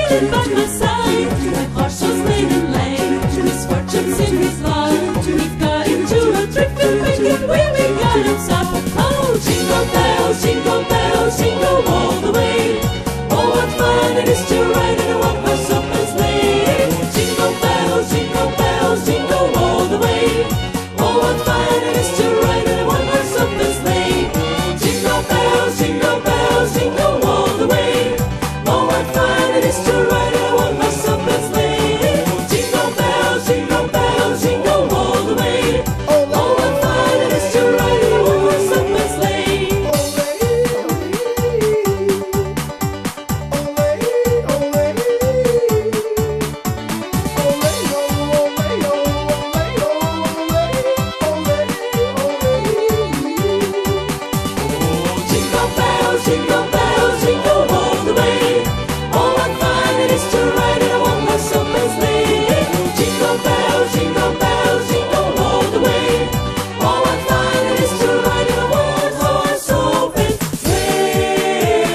seated by my side. My horse was lame and lame, misfortunes in his life. We got into a drifting wicked where we got him stopped. Oh, jingle bells, jingle all the way. Oh, what fun it is to ride in a one-horse open sleigh. Jingle bells, jingle all the way. Oh, what fun it is to ride in a one-horse open sleigh. Jingle bells, jingle all the way. Oh, what fun it is to ride in a one-horse open sleigh. Jingle bells, jingle all the way. Oh, what fun it is to ride in a one-horse open sleigh. Jingle bells, jingle all the way. Oh, what fun it is to ride in a one-horse open sleigh. Jingle bells, jingle all the way. Oh, what fun it is to ride in a one-horse open sleigh.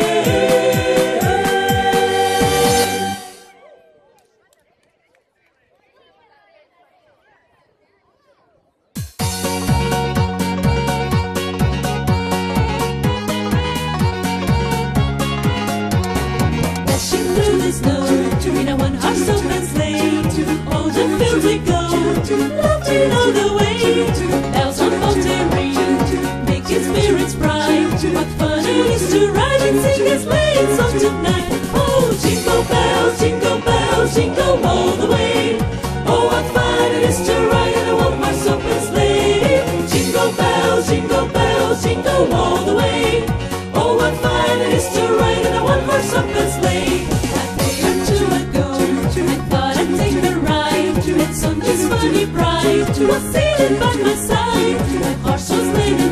Dashing through the snow in a one-horse open sleigh. Oh, the fields we go, laughing all the way. Bells on bobtail ring, making spirits bright. What fun it is to ride and sing a sleighing song tonight. Oh, jingle bells, jingle all the way. Oh, what fun it is to ride in a one-horse open sleigh. Jingle bells, jingle all the way. Oh, what fun it is to ride in a one-horse open sleigh. A day or two ago, I thought I'd take a ride. And Sunday's funny bride was seated by my side. My horse was lame